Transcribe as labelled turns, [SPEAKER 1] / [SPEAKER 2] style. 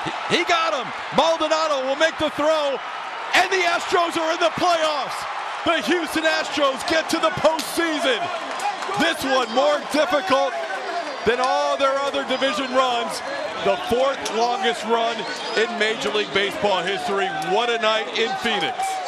[SPEAKER 1] He got him. Maldonado will make the throw, and the Astros are in the playoffs. The Houston Astros get to the postseason. This one more difficult than all their other division runs. The fourth longest run in Major League Baseball history. What a night in Phoenix.